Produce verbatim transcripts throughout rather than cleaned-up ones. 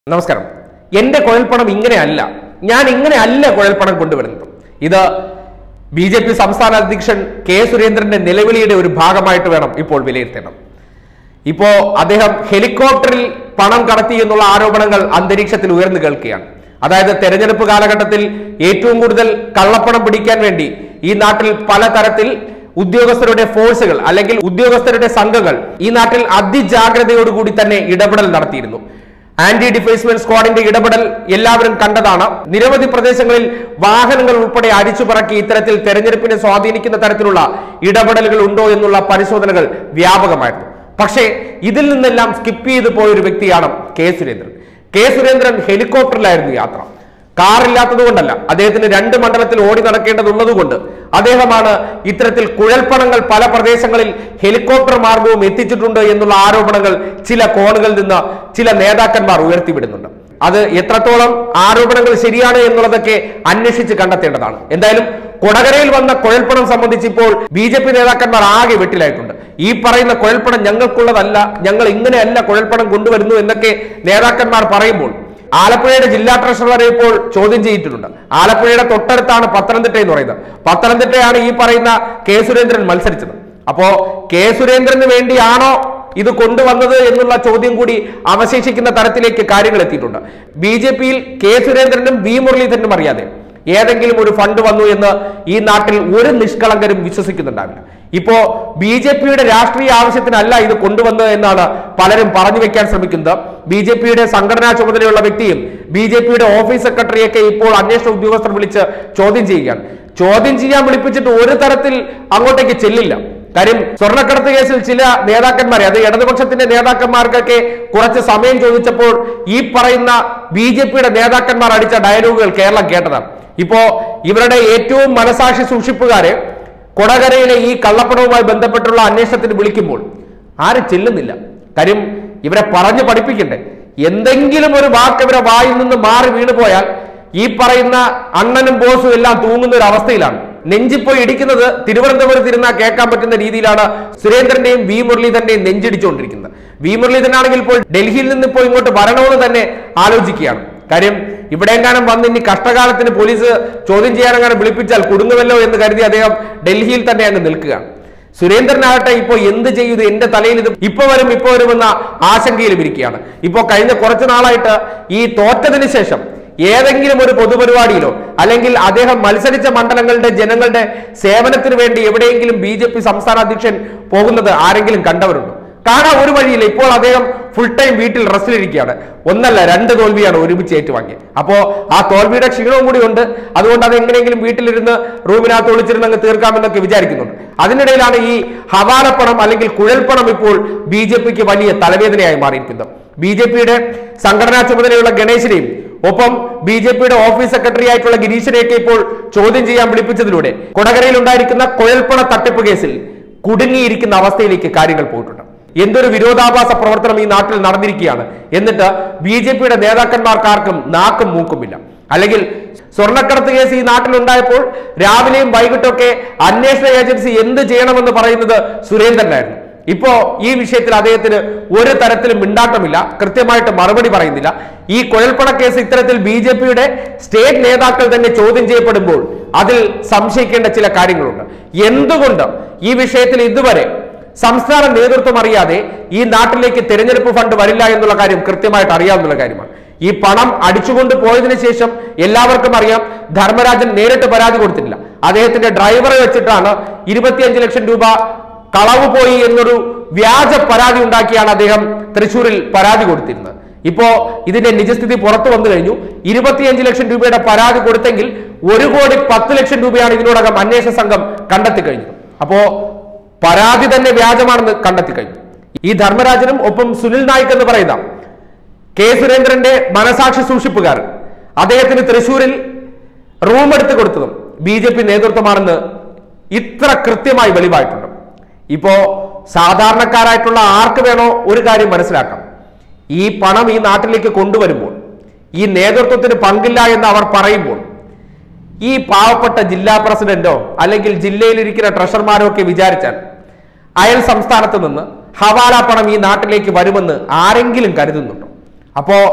നമസ്കാരം. എന്റെ കുഴൽപ്പണം ഇങ്ങനെയല്ല, ഞാൻ ഇങ്ങനെയല്ല കുഴൽപ്പണം കൊണ്ടുവരുന്നത്. ഇത് ബി ജെ പി സംസ്ഥാന അധ്യക്ഷൻ കെ സുരേന്ദ്രന്റെ നിലവിളിയുടെ ഒരു ഭാഗമായിട്ട് വേണം ഇപ്പോൾ വിലയിരുത്തേണ്ടത്. ഇപ്പോ അദ്ദേഹം ഹെലികോപ്റ്ററിൽ പണം കടത്തി എന്നുള്ള ആരോപണങ്ങൾ അന്തരീക്ഷത്തിൽ ഉയർന്നു കേൾക്കുകയാണ്. അതായത് തെരഞ്ഞെടുപ്പ് കാലഘട്ടത്തിൽ ഏറ്റവും കൂടുതൽ കള്ളപ്പണം പിടിക്കാൻ വേണ്ടി ഈ നാട്ടിൽ പലതരത്തിൽ ഉദ്യോഗസ്ഥരുടെ ഫോഴ്സുകൾ അല്ലെങ്കിൽ ഉദ്യോഗസ്ഥരുടെ സംഘങ്ങൾ ഈ നാട്ടിൽ അതിജാഗ്രതയോടുകൂടി തന്നെ ഇടപെടൽ നടത്തിയിരുന്നു. ആന്റി ഡിഫേസ്മെന്റ് സ്ക്വാഡിന്റെ ഇടപെടൽ എല്ലാവരും കണ്ടതാണ്. നിരവധി പ്രദേശങ്ങളിൽ വാഹനങ്ങൾ ഉൾപ്പെടെ അരിച്ചുപറക്കി ഇത്തരത്തിൽ തെരഞ്ഞെടുപ്പിനെ സ്വാധീനിക്കുന്ന തരത്തിലുള്ള ഇടപെടലുകൾ ഉണ്ടോ എന്നുള്ള പരിശോധനകൾ വ്യാപകമായിരുന്നു. പക്ഷേ ഇതിൽ നിന്നെല്ലാം സ്കിപ്പ് ചെയ്തു പോയൊരു വ്യക്തിയാണ് കെ സുരേന്ദ്രൻ. കെ സുരേന്ദ്രൻ ഹെലികോപ്റ്ററിലായിരുന്നു യാത്ര. കാറില്ലാത്തത് കൊണ്ടല്ല, അദ്ദേഹത്തിന് രണ്ട് മണ്ഡലത്തിൽ ഓടി നടക്കേണ്ടതുള്ളതുകൊണ്ട് അദ്ദേഹമാണ് ഇത്തരത്തിൽ കുഴൽപ്പണങ്ങൾ പല പ്രദേശങ്ങളിൽ ഹെലികോപ്റ്റർ മാർഗവും എത്തിച്ചിട്ടുണ്ട് എന്നുള്ള ആരോപണങ്ങൾ ചില കോണുകളിൽ നിന്ന് ചില നേതാക്കന്മാർ ഉയർത്തിവിടുന്നുണ്ട്. അത് എത്രത്തോളം ആരോപണങ്ങൾ ശരിയാണ് എന്നുള്ളതൊക്കെ അന്വേഷിച്ച് കണ്ടെത്തേണ്ടതാണ്. എന്തായാലും കൊടകരയിൽ വന്ന കുഴൽപ്പണം സംബന്ധിച്ച് ഇപ്പോൾ ബി ജെ പി നേതാക്കന്മാർ ആകെ വെട്ടിലായിട്ടുണ്ട്. ഈ പറയുന്ന കുഴൽപ്പണം ഞങ്ങൾക്കുള്ളതല്ല, ഞങ്ങൾ ഇങ്ങനെയല്ല കുഴൽപ്പണം കൊണ്ടുവരുന്നു എന്നൊക്കെ നേതാക്കന്മാർ പറയുമ്പോൾ ആലപ്പുഴയുടെ ജില്ലാ ട്രഷററെ ഇപ്പോൾ ചോദ്യം ചെയ്തിട്ടുണ്ട്. ആലപ്പുഴയുടെ തൊട്ടടുത്താണ് പത്തനംതിട്ട എന്ന് പറയുന്നത്. പത്തനംതിട്ടയാണ് ഈ പറയുന്ന കെ സുരേന്ദ്രൻ മത്സരിച്ചത്. അപ്പോ കെ സുരേന്ദ്രന് വേണ്ടിയാണോ ഇത് കൊണ്ടുവന്നത് എന്നുള്ള ചോദ്യം കൂടി അവശേഷിക്കുന്ന തരത്തിലേക്ക് കാര്യങ്ങൾ എത്തിയിട്ടുണ്ട്. ബി ജെ പിയിൽ കെ സുരേന്ദ്രനും വി മുരളീധരനും അറിയാതെ ഏതെങ്കിലും ഒരു ഫണ്ട് വന്നു എന്ന് ഈ നാട്ടിൽ ഒരു നിഷ്കളങ്കരും വിശ്വസിക്കുന്നുണ്ടാവില്ല. ഇപ്പോ ബി ജെ പിയുടെ രാഷ്ട്രീയ ആവശ്യത്തിനല്ല ഇത് കൊണ്ടുവന്നത് എന്നാണ് പലരും പറഞ്ഞു വെക്കാൻ ശ്രമിക്കുന്നത്. ബി ജെ പിയുടെ സംഘടനാ ചുമതലയുള്ള വ്യക്തിയും ബി ജെ പിയുടെ ഓഫീസ് സെക്രട്ടറിയൊക്കെ ഇപ്പോൾ അന്വേഷണ ഉദ്യോഗസ്ഥർ വിളിച്ച് ചോദ്യം ചെയ്യുകയാണ്. ചോദ്യം ചെയ്യാൻ വിളിപ്പിച്ചിട്ട് ഒരു തരത്തിൽ അങ്ങോട്ടേക്ക് ചെല്ലില്ല. കാര്യം സ്വർണ്ണക്കടത്ത് കേസിൽ ചില നേതാക്കന്മാരെ, അത് ഇടതുപക്ഷത്തിന്റെ നേതാക്കന്മാർക്കൊക്കെ കുറച്ച് സമയം ചോദിച്ചപ്പോൾ ഈ പറയുന്ന ബി ജെ പിയുടെ നേതാക്കന്മാർ അടിച്ച ഡയലോഗുകൾ കേരളം കേട്ടതാണ്. ഇപ്പോ ഇവരുടെ ഏറ്റവും മനസാക്ഷി സൂക്ഷിപ്പുകാരെ കൊടകരയിലെ ഈ കള്ളപ്പണവുമായി ബന്ധപ്പെട്ടുള്ള അന്വേഷണത്തിന് വിളിക്കുമ്പോൾ ആരും ചെല്ലുന്നില്ല. കാര്യം ഇവരെ പറഞ്ഞു പഠിപ്പിക്കണ്ടേ. എന്തെങ്കിലും ഒരു വാക്ക് ഇവരെ വായിൽ നിന്ന് മാറി വീണു പോയാൽ ഈ പറയുന്ന അണ്ണനും ബോസും എല്ലാം തൂങ്ങുന്ന ഒരു അവസ്ഥയിലാണ്. നെഞ്ചിപ്പോയി ഇടിക്കുന്നത് തിരുവനന്തപുരത്ത് ഇരുന്നാൽ കേൾക്കാൻ പറ്റുന്ന രീതിയിലാണ് സുരേന്ദ്രന്റെയും വി മുരളീധരന്റെയും നെഞ്ചിടിച്ചുകൊണ്ടിരിക്കുന്നത്. വി മുരളീധരനാണെങ്കിൽ ഇപ്പോൾ ഡൽഹിയിൽ നിന്ന് ഇപ്പോൾ ഇങ്ങോട്ട് വരണമെന്ന് തന്നെ ആലോചിക്കുകയാണ്. കാര്യം ഇവിടെ എങ്ങാനും വന്ന് ഇനി കഷ്ടകാലത്തിന് പോലീസ് ചോദ്യം ചെയ്യാനെങ്ങാനും വിളിപ്പിച്ചാൽ കുടുങ്ങുമല്ലോ എന്ന് കരുതി അദ്ദേഹം ഡൽഹിയിൽ തന്നെ അങ്ങ് നിൽക്കുകയാണ്. സുരേന്ദ്രനാകട്ടെ ഇപ്പോൾ എന്ത് ചെയ്തു, എന്റെ തലയിൽ ഇത് ഇപ്പൊ വരും ഇപ്പൊ വരുമെന്ന ആശങ്കയിലും ഇരിക്കുകയാണ്. ഇപ്പോ കഴിഞ്ഞ കുറച്ചു നാളായിട്ട് ഈ തോറ്റതിന് ശേഷം ഏതെങ്കിലും ഒരു പൊതുപരിപാടിയിലോ അല്ലെങ്കിൽ അദ്ദേഹം മത്സരിച്ച മണ്ഡലങ്ങളുടെ ജനങ്ങളുടെ സേവനത്തിന് വേണ്ടി എവിടെയെങ്കിലും ബി ജെ പി സംസ്ഥാന അധ്യക്ഷൻ പോകുന്നത് ആരെങ്കിലും കണ്ടവരുണ്ടോ? കാണാൻ ഒരു വഴിയില്ല. ഇപ്പോൾ അദ്ദേഹം ഫുൾ ടൈം വീട്ടിൽ റെസ്റ്റിലിരിക്കുകയാണ്. ഒന്നല്ല രണ്ട് തോൽവിയാണ് ഒരുമിച്ച് ഏറ്റുവാങ്ങിയത്. അപ്പോ ആ തോൽവിയുടെ ക്ഷീണവും കൂടി ഉണ്ട്. അതുകൊണ്ട് അത് എങ്ങനെയെങ്കിലും വീട്ടിലിരുന്ന് റൂമിനകത്ത് ഒളിച്ചിരുന്ന് അങ്ങ് തീർക്കാമെന്നൊക്കെ വിചാരിക്കുന്നുണ്ട്. അതിനിടയിലാണ് ഈ ഹവാലപ്പണം അല്ലെങ്കിൽ കുഴൽപ്പണം ഇപ്പോൾ ബി ജെ പിക്ക് വലിയ തലവേദനയായി മാറിയിരിക്കുന്നത്. ബി ജെ പിയുടെ സംഘടനാ ചുമതലയുള്ള ഗണേശനെയും ഒപ്പം ബി ജെ പിയുടെ ഓഫീസ് സെക്രട്ടറി ആയിട്ടുള്ള ഗിരീശനെയൊക്കെ ഇപ്പോൾ ചോദ്യം ചെയ്യാൻ വിളിപ്പിച്ചതിലൂടെ കൊടകരയിൽ ഉണ്ടായിരിക്കുന്ന കുഴൽപ്പണ തട്ടിപ്പ് കേസിൽ കുടുങ്ങിയിരിക്കുന്ന അവസ്ഥയിലേക്ക് കാര്യങ്ങൾ പോയിട്ടുണ്ട്. എന്തൊരു വിരോധാഭാസ പ്രവർത്തനം ഈ നാട്ടിൽ നടന്നിരിക്കുകയാണ്. എന്നിട്ട് ബി ജെ പിയുടെ നേതാക്കന്മാർക്കാർക്കും നാക്കും മൂക്കുമില്ല. അല്ലെങ്കിൽ സ്വർണ്ണക്കടത്ത് കേസ് ഈ നാട്ടിലുണ്ടായപ്പോൾ രാവിലെയും വൈകിട്ടൊക്കെ അന്വേഷണ ഏജൻസി എന്ത് ചെയ്യണമെന്ന് പറയുന്നത് സുരേന്ദ്രനായിരുന്നു. ഇപ്പോ ഈ വിഷയത്തിൽ അദ്ദേഹത്തിന് ഒരു തരത്തിലും മിണ്ടാട്ടമില്ല, കൃത്യമായിട്ട് മറുപടി പറയുന്നില്ല. ഈ കുഴൽപ്പണ കേസ് ഇത്തരത്തിൽ ബി ജെ പിയുടെ സ്റ്റേറ്റ് നേതാക്കൾ തന്നെ ചോദ്യം ചെയ്യപ്പെടുമ്പോൾ അതിൽ സംശയിക്കേണ്ട ചില കാര്യങ്ങളുണ്ട്. എന്തുകൊണ്ട് ഈ വിഷയത്തിൽ ഇതുവരെ സംസ്ഥാന നേതൃത്വം അറിയാതെ ഈ നാട്ടിലേക്ക് തെരഞ്ഞെടുപ്പ് ഫണ്ട് വരില്ല എന്നുള്ള കാര്യം കൃത്യമായിട്ട് അറിയാവുന്ന കാര്യമാണ്. ഈ പണം അടിച്ചുകൊണ്ട് പോയതിനു ശേഷം എല്ലാവർക്കും അറിയാം, ധർമ്മരാജൻ നേരിട്ട് പരാതി കൊടുത്തിട്ടില്ല. അദ്ദേഹത്തിന്റെ ഡ്രൈവറെ വെച്ചിട്ടാണ് ഇരുപത്തിയഞ്ച് ലക്ഷം രൂപ കളവ് പോയി എന്നൊരു വ്യാജ പരാതി ഉണ്ടാക്കിയാണ് അദ്ദേഹം തൃശ്ശൂരിൽ പരാതി കൊടുത്തിരുന്നത്. ഇപ്പോ ഇതിന്റെ നിജസ്ഥിതി പുറത്തു വന്നു കഴിഞ്ഞു. ഇരുപത്തിയഞ്ച് ലക്ഷം രൂപയുടെ പരാതി കൊടുത്തെങ്കിൽ ഒരു കോടി പത്ത് ലക്ഷം രൂപയാണ് ഇതിനോടകം അന്വേഷണ സംഘം കണ്ടെത്തി കഴിഞ്ഞു. അപ്പോ പരാതി തന്നെ വ്യാജമാണെന്ന് കണ്ടെത്തി കഴിഞ്ഞു. ഈ ധർമ്മരാജനും ഒപ്പം സുനിൽ നായിക് എന്ന് പറയുന്ന കെ സുരേന്ദ്രന്റെ മനസാക്ഷി സൂക്ഷിപ്പുകാരൻ അദ്ദേഹത്തിന് തൃശ്ശൂരിൽ റൂം എടുത്ത് കൊടുത്തതും ബി ജെ പി നേതൃത്വമാണെന്ന് ഇത്ര കൃത്യമായി വെളിവായിട്ടുണ്ട്. ഇപ്പോ സാധാരണക്കാരായിട്ടുള്ള ആർക്ക് വേണോ ഒരു കാര്യം മനസ്സിലാക്കാം. ഈ പണം ഈ നാട്ടിലേക്ക് കൊണ്ടുവരുമ്പോൾ ഈ നേതൃത്വത്തിന് പങ്കില്ല എന്ന് അവർ പറയുമ്പോൾ ഈ പാവപ്പെട്ട ജില്ലാ പ്രസിഡന്റോ അല്ലെങ്കിൽ ജില്ലയിലിരിക്കുന്ന ട്രഷറർമാരോ ഒക്കെ വിചാരിച്ചാൽ അയൽ സംസ്ഥാനത്ത് നിന്ന് ഹവാല പണം ഈ നാട്ടിലേക്ക് വരുമെന്ന് ആരെങ്കിലും കരുതുന്നുണ്ടോ? അപ്പോ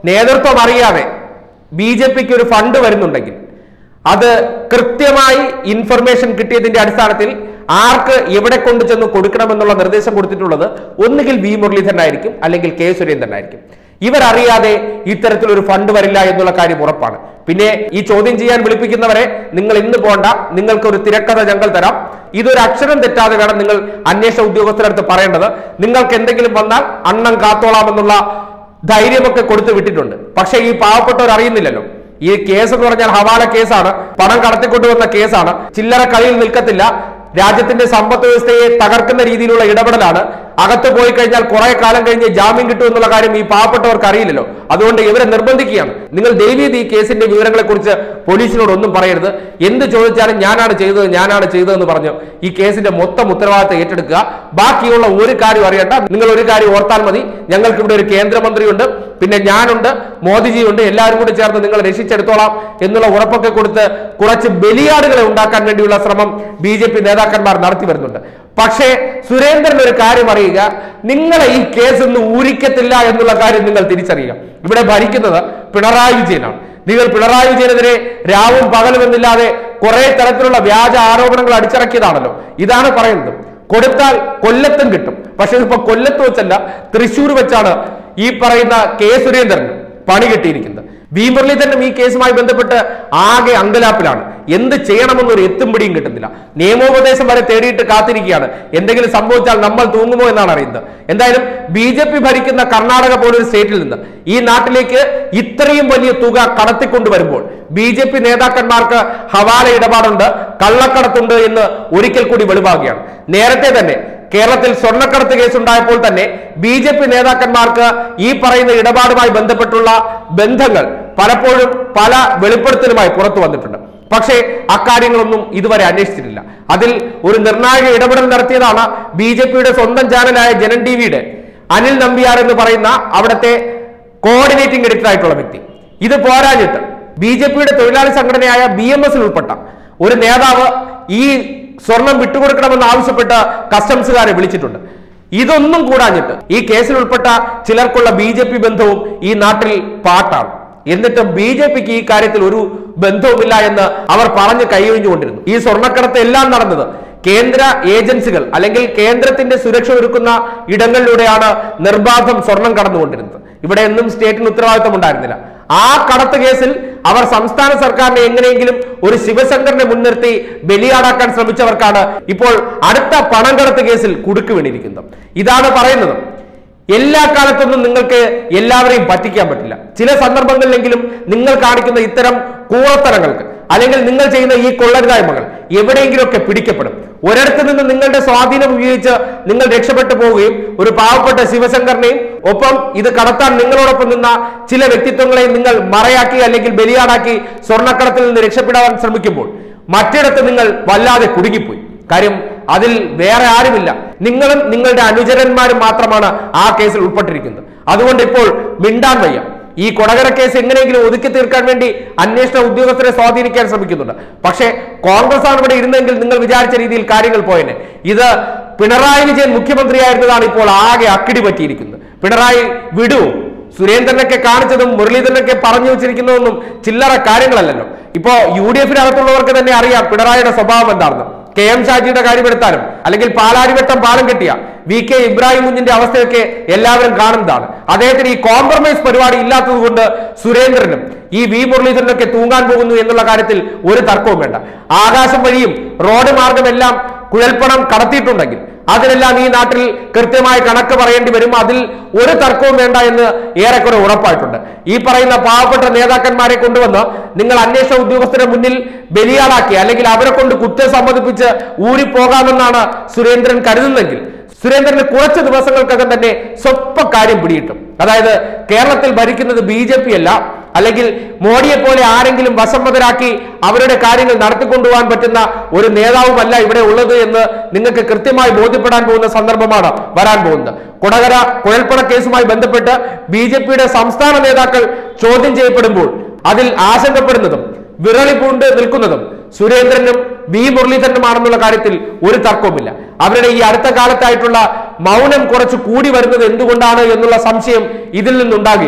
നേതൃത്വം അറിയാതെ ബി ജെ പിക്ക് ഒരു ഫണ്ട് വരുന്നുണ്ടെങ്കിൽ അത് കൃത്യമായി ഇൻഫർമേഷൻ കിട്ടിയതിന്റെ അടിസ്ഥാനത്തിൽ ആർക്ക് എവിടെ കൊണ്ടു ചെന്ന് കൊടുക്കണമെന്നുള്ള നിർദ്ദേശം കൊടുത്തിട്ടുള്ളത് ഒന്നുകിൽ വി മുരളീധരനായിരിക്കും അല്ലെങ്കിൽ കെ സുരേന്ദ്രനായിരിക്കും. ഇവരറിയാതെ ഇത്തരത്തിലൊരു ഫണ്ട് വരില്ല എന്നുള്ള കാര്യം ഉറപ്പാണ്. പിന്നെ ഈ ചോദ്യം ചെയ്യാൻ വിളിപ്പിക്കുന്നവരെ നിങ്ങൾ ഇന്ന് പോണ്ട, നിങ്ങൾക്ക് ഒരു തിരക്കഥ ഞങ്ങൾ തരാം, ഇതൊരു അക്ഷരം തെറ്റാതെ വേണം നിങ്ങൾ അന്വേഷണ ഉദ്യോഗസ്ഥരടുത്ത് പറയേണ്ടത്, നിങ്ങൾക്ക് എന്തെങ്കിലും വന്നാൽ അണ്ണം കാത്തോളാമെന്നുള്ള ധൈര്യമൊക്കെ കൊടുത്തു വിട്ടിട്ടുണ്ട്. പക്ഷെ ഈ പാവപ്പെട്ടവർ അറിയുന്നില്ലല്ലോ. ഈ കേസ് എന്ന് പറഞ്ഞാൽ ഹവാല കേസാണ്, പണം കടത്തിക്കൊണ്ടുവന്ന കേസാണ്, ചില്ലറ കളിയിൽ നിൽക്കത്തില്ല, രാജ്യത്തിന്റെ സമ്പദ് വ്യവസ്ഥയെ തകർക്കുന്ന രീതിയിലുള്ള ഇടപെടലാണ്. അകത്ത് പോയി കഴിഞ്ഞാൽ കുറെ കാലം കഴിഞ്ഞ് ജാമ്യം കിട്ടും എന്നുള്ള കാര്യം ഈ പാവപ്പെട്ടവർക്ക് അറിയില്ലല്ലോ. അതുകൊണ്ട് ഇവരെ നിർബന്ധിക്കുകയാണ്, നിങ്ങൾ ദയവീത് ഈ കേസിന്റെ വിവരങ്ങളെ കുറിച്ച് പോലീസിനോട് ഒന്നും പറയരുത്, എന്ത് ചോദിച്ചാലും ഞാനാണ് ചെയ്തത് ഞാനാണ് ചെയ്തതെന്ന് പറഞ്ഞു ഈ കേസിന്റെ മൊത്തം ഉത്തരവാദിത്തം ഏറ്റെടുക്കുക. ബാക്കിയുള്ള ഒരു കാര്യം അറിയണ്ട, നിങ്ങൾ ഒരു കാര്യം ഓർത്താൽ മതി, ഞങ്ങൾക്ക് ഇവിടെ ഒരു കേന്ദ്രമന്ത്രിയുണ്ട്, പിന്നെ ഞാനുണ്ട്, മോദിജിയുണ്ട്, എല്ലാവരും കൂടി ചേർന്ന് നിങ്ങൾ രക്ഷിച്ചെടുത്തോളാം എന്നുള്ള ഉറപ്പൊക്കെ കൊടുത്ത് കുറച്ച് ബലിയാടുകളെ ഉണ്ടാക്കാൻ വേണ്ടിയുള്ള ശ്രമം ബി ജെ പി നേതാക്കന്മാർ നടത്തി വരുന്നുണ്ട്. പക്ഷേ സുരേന്ദ്രൻ ഒരു കാര്യം അറിയുക, നിങ്ങളെ ഈ കേസ് ഒന്നും ഊരിക്കത്തില്ല എന്നുള്ള കാര്യം നിങ്ങൾ തിരിച്ചറിയുക. ഇവിടെ ഭരിക്കുന്നത് പിണറായി വിജയനാണ്. നിങ്ങൾ പിണറായി വിജയനെതിരെ രാവും പകലുമെന്നില്ലാതെ കുറെ തരത്തിലുള്ള വ്യാജ ആരോപണങ്ങൾ അടിച്ചിറക്കിയതാണല്ലോ. ഇതാണ് പറയുന്നത്, കൊടുത്താൽ കൊല്ലത്തും കിട്ടും. പക്ഷെ ഇപ്പൊ കൊല്ലത്ത് വെച്ചല്ല, തൃശ്ശൂർ വെച്ചാണ് ഈ പറയുന്ന കെ സുരേന്ദ്രന് പണി കിട്ടിയിരിക്കുന്നത്. വി മുരളീധരനും ഈ കേസുമായി ബന്ധപ്പെട്ട് ആകെ അങ്കലാപ്പിലാണ്. എന്ത് ചെയ്യണമെന്നൊരു എത്തും പിടിയും കിട്ടുന്നില്ല. നിയമോപദേശം വരെ തേടിയിട്ട് കാത്തിരിക്കുകയാണ്, എന്തെങ്കിലും സംഭവിച്ചാൽ നമ്മൾ തൂങ്ങുമോ എന്നാണ് അറിയുന്നത്. എന്തായാലും ബി ജെ പി ഭരിക്കുന്ന കർണാടക പോലൊരു സ്റ്റേറ്റിൽ നിന്ന് ഈ നാട്ടിലേക്ക് ഇത്രയും വലിയ തുക കടത്തിക്കൊണ്ടുവരുമ്പോൾ ബി ജെ പി നേതാക്കന്മാർക്ക് ഹവാല ഇടപാടുണ്ട്, കള്ളക്കടത്തുണ്ട് എന്ന് ഒരിക്കൽ കൂടി വെളിവാകുകയാണ്. നേരത്തെ തന്നെ കേരളത്തിൽ സ്വർണ്ണക്കടത്ത് കേസുണ്ടായപ്പോൾ തന്നെ ബി ജെ പി നേതാക്കന്മാർക്ക് ഈ പറയുന്ന ഇടപാടുമായി ബന്ധപ്പെട്ടുള്ള ബന്ധങ്ങൾ പലപ്പോഴും പല വെളിപ്പെടുത്തലുമായി പുറത്തു വന്നിട്ടുണ്ട്. പക്ഷേ അക്കാര്യങ്ങളൊന്നും ഇതുവരെ അന്വേഷിച്ചിട്ടില്ല. അതിൽ ഒരു നിർണായക ഇടപെടൽ നടത്തിയതാണ് ബി ജെ പിയുടെ സ്വന്തം ചാനലായ ജനൻ ടി വിയുടെ അനിൽ നമ്പ്യാർ എന്ന് പറയുന്ന അവിടുത്തെ കോർഡിനേറ്റിംഗ് എഡിറ്റർ ആയിട്ടുള്ള വ്യക്തി. ഇത് പോരാഞ്ഞിട്ട് ബി ജെ പിയുടെ തൊഴിലാളി സംഘടനയായ ബി എം എസിൽ ഉൾപ്പെട്ട ഒരു നേതാവ് ഈ സ്വർണം വിട്ടുകൊടുക്കണമെന്ന് ആവശ്യപ്പെട്ട് കസ്റ്റംസുകാരെ വിളിച്ചിട്ടുണ്ട്. ഇതൊന്നും കൂടാഞ്ഞിട്ട് ഈ കേസിൽ ഉൾപ്പെട്ട ചിലർക്കുള്ള ബി ജെ പി ബന്ധവും ഈ നാട്ടിൽ പാട്ടാണ്. എന്നിട്ടും ബി ജെ പിക്ക് ഈ കാര്യത്തിൽ ഒരു ബന്ധവുമില്ല എന്ന് അവർ പറഞ്ഞ് കൈയൊഴിഞ്ഞുകൊണ്ടിരുന്നു. ഈ സ്വർണ്ണക്കടത്ത് എല്ലാം നടന്നത് കേന്ദ്ര ഏജൻസികൾ അല്ലെങ്കിൽ കേന്ദ്രത്തിന്റെ സുരക്ഷ ഒരുക്കുന്ന ഇടങ്ങളിലൂടെയാണ് നിർബാധം സ്വർണം കടന്നുകൊണ്ടിരുന്നത്. ഇവിടെ എന്നും സ്റ്റേറ്റിന് ഉത്തരവാദിത്തം ഉണ്ടായിരുന്നില്ല. ആ കടത്ത് കേസിൽ അവർ സംസ്ഥാന സർക്കാരിനെ എങ്ങനെയെങ്കിലും ഒരു ശിവശങ്കറിനെ മുൻനിർത്തി ബലിയാടാക്കാൻ ശ്രമിച്ചവർക്കാണ് ഇപ്പോൾ അടുത്ത പണം കടത്ത് കേസിൽ കുടുക്ക് വീണിരിക്കുന്നത്. ഇതാണ് പറയുന്നത്, എല്ലാ കാലത്തൊന്നും നിങ്ങൾക്ക് എല്ലാവരെയും പറ്റിക്കാൻ പറ്റില്ല. ചില സന്ദർഭങ്ങളിലെങ്കിലും നിങ്ങൾ കാണിക്കുന്ന ഇത്തരം കൂറത്തരങ്ങൾക്ക് അല്ലെങ്കിൽ നിങ്ങൾ ചെയ്യുന്ന ഈ കൊള്ളരുതായ്മകൾ എവിടെയെങ്കിലുമൊക്കെ പിടിക്കപ്പെടും. ഒരിടത്ത് നിന്ന് നിങ്ങളുടെ സ്വാധീനം ഉപയോഗിച്ച് നിങ്ങൾ രക്ഷപ്പെട്ടു പോവുകയും ഒരു പാവപ്പെട്ട ശിവശങ്കറിനെയും ഒപ്പം ഇത് കടത്താൻ നിങ്ങളോടൊപ്പം നിന്ന ചില വ്യക്തിത്വങ്ങളെയും നിങ്ങൾ മറയാക്കി അല്ലെങ്കിൽ ബലിയാടാക്കി സ്വർണ്ണക്കടത്തിൽ നിന്ന് രക്ഷപ്പെടാൻ ശ്രമിക്കുമ്പോൾ മറ്റിടത്ത് നിങ്ങൾ വല്ലാതെ കുടുങ്ങിപ്പോയി. കാര്യം അതിൽ വേറെ ആരുമില്ല, നിങ്ങളും നിങ്ങളുടെ അനുചരന്മാരും മാത്രമാണ് ആ കേസിൽ ഉൾപ്പെട്ടിരിക്കുന്നത്. അതുകൊണ്ട് ഇപ്പോൾ മിണ്ടാൻ വയ്യ. ഈ കൊടകര കേസ് എങ്ങനെയെങ്കിലും ഒതുക്കി തീർക്കാൻ വേണ്ടി അന്വേഷണ ഉദ്യോഗസ്ഥരെ സ്വാധീനിക്കാൻ ശ്രമിക്കുന്നുണ്ട്. പക്ഷേ കോൺഗ്രസ് ആണ് ഇവിടെ ഇരുന്നെങ്കിൽ നിങ്ങൾ വിചാരിച്ച രീതിയിൽ കാര്യങ്ങൾ പോയനെ. ഇത് പിണറായി വിജയൻ മുഖ്യമന്ത്രിയായിരുന്നതാണ് ഇപ്പോൾ ആകെ അക്കിടി പറ്റിയിരിക്കുന്നത്. പിണറായി വിടൂ, സുരേന്ദ്രനൊക്കെ കാണിച്ചതും മുരളീധരനൊക്കെ പറഞ്ഞു വെച്ചിരിക്കുന്നതൊന്നും ചില്ലറ കാര്യങ്ങളല്ലല്ലോ. ഇപ്പോ യു ഡി എഫിനകത്തുള്ളവർക്ക് തന്നെ അറിയാം പിണറായിയുടെ സ്വഭാവം എന്താണെന്ന്. കെ എം ഷാജിയുടെ കാര്യമെടുത്താലും അല്ലെങ്കിൽ പാലാരിവട്ടം പാലം കെട്ടിയ വി കെ ഇബ്രാഹിം കുഞ്ഞിന്റെ അവസ്ഥയൊക്കെ എല്ലാവരും കാണുന്നതാണ്. അദ്ദേഹത്തിന് ഈ കോംപ്രമൈസ് പരിപാടി ഇല്ലാത്തത് കൊണ്ട് സുരേന്ദ്രനും ഈ വി മുരളീധരനൊക്കെ തൂങ്ങാൻ പോകുന്നു എന്നുള്ള കാര്യത്തിൽ ഒരു തർക്കവും വേണ്ട. ആകാശം വഴിയും റോഡ് മാർഗമെല്ലാം കുഴൽപ്പണം കടത്തിയിട്ടുണ്ടെങ്കിൽ അതിനെല്ലാം ഈ നാട്ടിൽ കൃത്യമായി കണക്ക് പറയേണ്ടി വരും. അതിൽ ഒരു തർക്കവും വേണ്ട എന്ന് ഏറെക്കുറെ ഉറപ്പായിട്ടുണ്ട്. ഈ പറയുന്ന പാവപ്പെട്ട നേതാക്കന്മാരെ കൊണ്ടുവന്ന് നിങ്ങൾ അന്വേഷണ ഉദ്യോഗസ്ഥരുടെ മുന്നിൽ ബലിയാടാക്കി അല്ലെങ്കിൽ അവരെ കൊണ്ട് കുറ്റം സമ്മതിപ്പിച്ച് ഊരിപ്പോകാമെന്നാണ് സുരേന്ദ്രൻ കരുതുന്നെങ്കിൽ സുരേന്ദ്രന് കുറച്ച് ദിവസങ്ങൾക്കകം തന്നെ സ്വപ്പ കാര്യം പിടിയിട്ടും. അതായത് കേരളത്തിൽ ഭരിക്കുന്നത് ബി ജെ പി അല്ല, അല്ലെങ്കിൽ മോഡിയെ പോലെ ആരെങ്കിലും വശംവദരാക്കി അവരുടെ കാര്യങ്ങൾ നടത്തിക്കൊണ്ടുപോകാൻ പറ്റുന്ന ഒരു നേതാവുമല്ല ഇവിടെ ഉള്ളത് എന്ന് നിങ്ങൾക്ക് കൃത്യമായി ബോധ്യപ്പെടാൻ പോകുന്ന സന്ദർഭമാണ് വരാൻ പോകുന്നത്. കൊടകര കുഴൽപ്പണ കേസുമായി ബന്ധപ്പെട്ട് ബി ജെ പിയുടെ സംസ്ഥാന നേതാക്കൾ ചോദ്യം ചെയ്യപ്പെടുമ്പോൾ അതിൽ ആശങ്കപ്പെടുന്നതും വിറളി പൂണ്ട് നിൽക്കുന്നതും സുരേന്ദ്രനും വി മുരളീധരനുമാണെന്നുള്ള കാര്യത്തിൽ ഒരു തർക്കവുമില്ല. അവരുടെ ഈ അടുത്ത കാലത്തായിട്ടുള്ള മൗനം കുറച്ച് കൂടി വരുന്നത് എന്തുകൊണ്ടാണ് എന്നുള്ള സംശയം ഇതിൽ നിന്നുണ്ടാകുകയാണ്.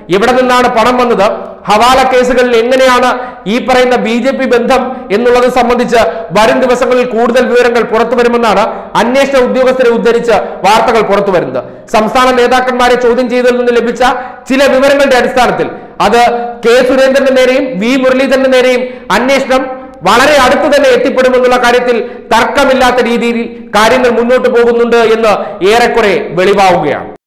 എവിടെ നിന്നാണ് പണം വന്നത്, ഹവാല കേസുകളിൽ എങ്ങനെയാണ് ഈ പറയുന്ന ബി ജെ പി ബന്ധം എന്നുള്ളത് സംബന്ധിച്ച് വരും ദിവസങ്ങളിൽ കൂടുതൽ വിവരങ്ങൾ പുറത്തു വരുമെന്നാണ് അന്വേഷണ ഉദ്യോഗസ്ഥരെ ഉദ്ധരിച്ച് വാർത്തകൾ പുറത്തു വരുന്നത്. സംസ്ഥാന നേതാക്കന്മാരെ ചോദ്യം ചെയ്തതിൽ നിന്ന് ലഭിച്ച ചില വിവരങ്ങളുടെ അടിസ്ഥാനത്തിൽ അത് കെ സുരേന്ദ്രന്റെ നേരെയും വി മുരളീധരന്റെ നേരെയും അന്വേഷണം വളരെ അടുത്ത് തന്നെ എത്തിപ്പെടുമെന്നുള്ള കാര്യത്തിൽ തർക്കമില്ലാത്ത രീതിയിൽ കാര്യങ്ങൾ മുന്നോട്ട് പോകുന്നുണ്ട് എന്ന് ഏറെക്കുറെ വെളിവാവുകയാണ്.